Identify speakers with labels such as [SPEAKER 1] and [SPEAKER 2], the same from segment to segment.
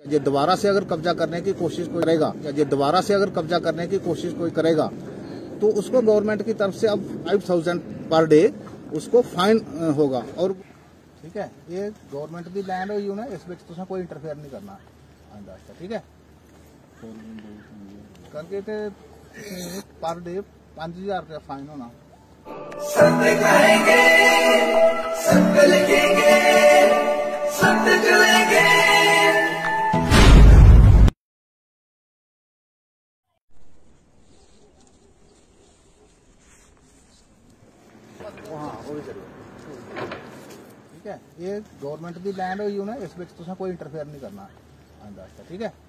[SPEAKER 1] ये दोबारा से अगर कब्जा करने की कोशिश कोई करेगा, ये दोबारा से अगर कब्जा करने की कोशिश कोई करेगा तो उसको गवर्नमेंट की तरफ से अब 5000 पर डे उसको फाइन होगा। और ठीक है, ये गवर्नमेंट की लैंड हुई ना, इस बीच तुसें कोई इंटरफेयर नहीं करना आंदा, ठीक है। करके ते पर डे 5000 रुपया फाइन होना।
[SPEAKER 2] सत्य कहेंगे, सत्य लिखेंगे, सत्य चलेंगे।
[SPEAKER 1] हाँ वो भी चलेगा, ठीक है। ये गवर्नमेंट की लैंड हुई ना, इस बीच तुसें कोई इंटरफेयर नहीं करना आंदा, ठीक है।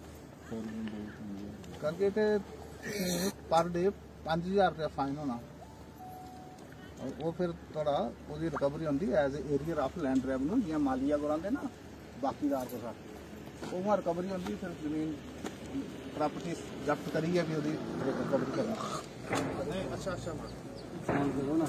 [SPEAKER 1] करके ते पर डे 5000 रुपया फाइन होना। और वो फिर थोड़ा उसकी रिकवरी होती as a arrear of land revenue, जियां मालिया को आते ना बाकीदार को साथ वो वहाँ रिकवरी होती, फिर जमीन प्रॉपर्टी जब्त करिए भी उसकी रिकवरी करना। नहीं अच्छा अच्छा ना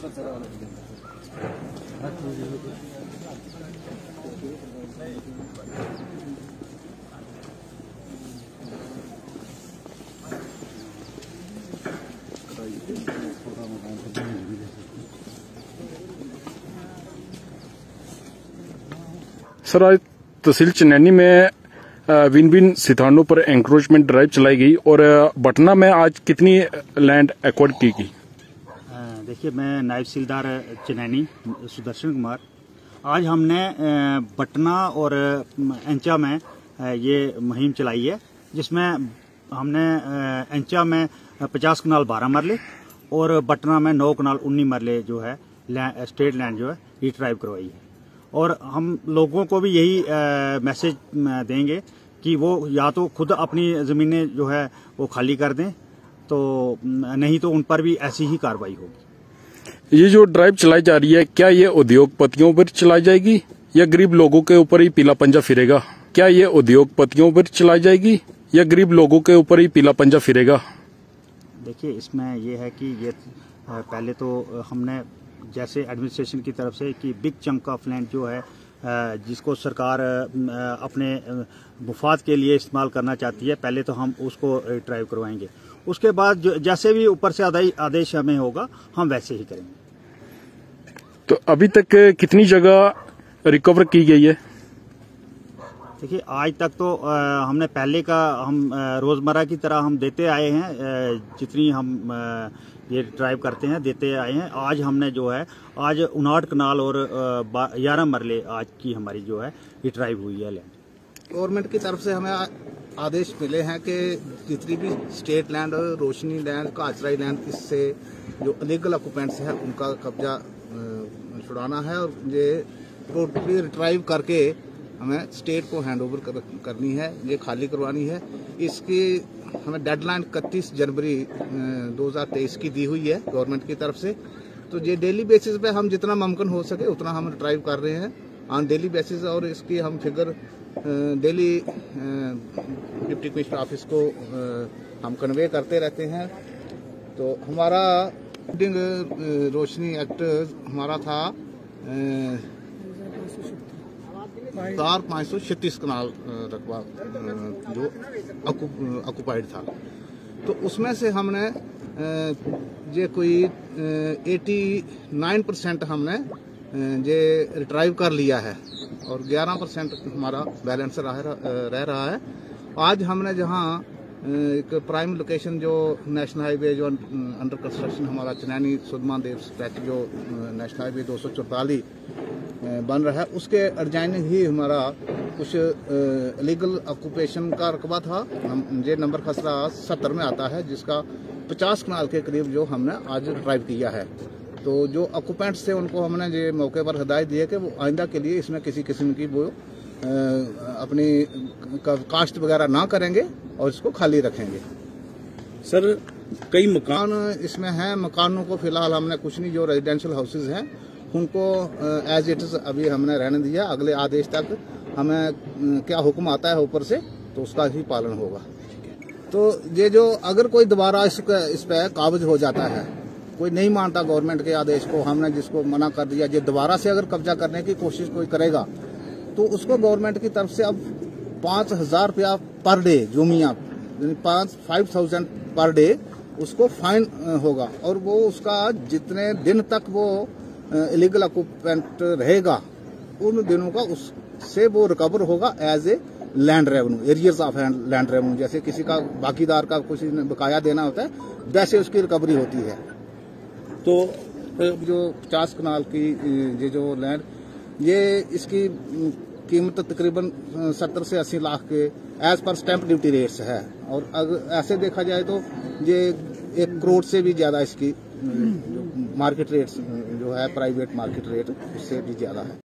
[SPEAKER 3] सर, आज तहसील चनैनी में विन विन स्थानों पर एंक्रोचमेंट ड्राइव चलाई गई और बटना में आज कितनी लैंड एक्वायर की गई?
[SPEAKER 4] देखिए, मैं नायब तहसीलदार चनैनी सुदर्शन कुमार, आज हमने बटना और एंचा में ये मुहिम चलाई है, जिसमें हमने एंचा में 50 कनाल 12 मरले और बटना में 9 कनाल 19 मरले जो है स्टेट लैंड जो है रिट्राइव करवाई है। और हम लोगों को भी यही मैसेज देंगे कि वो या तो खुद अपनी ज़मीनें जो है वो खाली कर दें, तो नहीं तो उन पर भी ऐसी ही कार्रवाई होगी।
[SPEAKER 3] ये जो ड्राइव चलाई जा रही है, क्या ये उद्योगपतियों पर चलाई जाएगी या गरीब लोगों के ऊपर ही पीला पंजा फिरेगा? क्या ये उद्योगपतियों पर चलाई जाएगी या गरीब लोगों के ऊपर ही पीला पंजा फिरेगा?
[SPEAKER 4] देखिए, इसमें ये है कि ये पहले तो हमने जैसे एडमिनिस्ट्रेशन की तरफ से कि बिग चंक ऑफ लैंड जो है जिसको सरकार अपने मुफाद के लिए इस्तेमाल करना चाहती है, पहले तो हम उसको ड्राइव करवाएंगे। उसके बाद जैसे भी ऊपर से आदेश हमें होगा हम वैसे ही करेंगे।
[SPEAKER 3] तो अभी तक कितनी जगह रिकवर की गई है?
[SPEAKER 4] देखिए, आज तक तो हमने पहले का हम रोज़मर्रा की तरह हम देते आए हैं, जितनी हम ये ड्राइव करते हैं देते आए हैं। आज हमने जो है आज 59 कनाल और 11 मरले आज की हमारी जो है ये ड्राइव हुई है लैंड।
[SPEAKER 1] गवर्नमेंट की तरफ से हमें आदेश मिले हैं कि जितनी भी state land, Roshni land, Kahcharai land, इससे जो अलीगल ऑक्यूपेंट्स हैं उनका कब्जा छुड़ाना है और ये टोटली रिट्राइव करके हमें स्टेट को हैंड ओवर करनी है, ये खाली करवानी है। इसकी हमें डेडलाइन 31 जनवरी 2023 की दी हुई है गवर्नमेंट की तरफ से। तो ये डेली बेसिस पे हम जितना मुमकिन हो सके उतना हम ड्राइव कर रहे हैं ऑन डेली बेसिस, और इसकी हम figure daily deputy commissioner office को हम कन्वे करते रहते हैं। तो हमारा रोशनी एक्ट हमारा था 536 कनाल रकबा जो ऑक्यूपाइड था, तो उसमें से हमने ये कोई 89% हमने ये रिट्राइव कर लिया है और 11% हमारा बैलेंस रह रहा है। आज हमने जहां एक प्राइम लोकेशन जो नेशनल हाईवे जो अंडर कंस्ट्रक्शन हमारा चनैनी सुधमादेव स्ट्रेच जो नेशनल हाईवे 244 बन रहा है, उसके एडजॉइनिंग ही हमारा कुछ लीगल ऑक्यूपेशन का रकबा था। ये नंबर खसरा 70 में आता है, जिसका 50 कनाल के करीब जो हमने आज ड्राइव किया है। तो जो ऑक्यूपेंट्स थे उनको हमने ये मौके पर हिदायत दी है कि वो आइंदा के लिए इसमें किसी किस्म की वो अपनी कास्ट वगैरह ना करेंगे और इसको खाली रखेंगे।
[SPEAKER 5] सर, कई मकान
[SPEAKER 1] इसमें हैं, मकानों को फिलहाल हमने कुछ नहीं, जो रेजिडेंशियल हाउसेज हैं उनको एज इट इज अभी हमने रहने दिया। अगले आदेश तक हमें क्या हुक्म आता है ऊपर से तो उसका ही पालन होगा। तो ये जो अगर कोई दोबारा इस पे काबिज हो जाता है, कोई नहीं मानता गवर्नमेंट के आदेश को, हमने जिसको मना कर दिया, ये दोबारा से अगर कब्जा करने की कोशिश कोई करेगा तो उसको गवर्नमेंट की तरफ से अब 5,000 रुपया पर डे जोमिया 5,000 पर डे उसको फाइन होगा और वो उसका जितने दिन तक वो इलीगल ऑक्यूपेंट रहेगा उन दिनों का उससे वो रिकवर होगा as a land revenue, arrears of land revenue. जैसे किसी का बाकीदार का कुछ बकाया देना होता है वैसे उसकी रिकवरी होती है।
[SPEAKER 5] तो
[SPEAKER 1] जो 50 कनाल की ये जो लैंड ये इसकी कीमत तकरीबन 70 से 80 लाख के as per stamp duty rates है और अगर ऐसे देखा जाए तो ये 1 करोड़ से भी ज्यादा इसकी मार्केट रेट्स जो है प्राइवेट मार्केट रेट उससे भी ज्यादा है।